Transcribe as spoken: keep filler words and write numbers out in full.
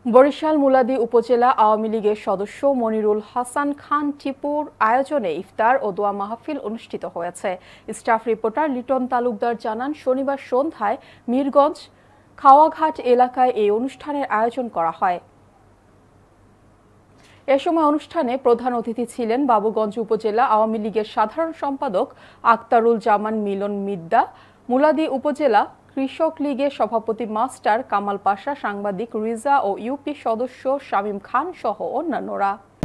বরিশাল মুলাদী উপজেলা আওয়ামী লীগের সদস্য মনিরুল হাসান খান টিপুর আয়োজনে ইফতার ও দোয়া মাহফিল অনুষ্ঠিত হয়েছে। স্টাফ রিপোর্টার লিটন তালুকদার জানান, শনিবার সন্ধ্যায় মিরগঞ্জ খাওয়াঘাট এলাকায় এই অনুষ্ঠানের আয়োজন করা হয়। এ সময় অনুষ্ঠানে প্রধান অতিথি ছিলেন বাবুগঞ্জ উপজেলা আওয়ামী লীগের সাধারণ সম্পাদক আক্তারুল জামান মিলন মিদ্দা, মুলাদী উপজেলা কৃষক লীগের সভাপতি মাস্টার কামাল পাশা, সাংবাদিক রিজা ও ইউপি সদস্য শামীম খান সহ অন্যান্যরা।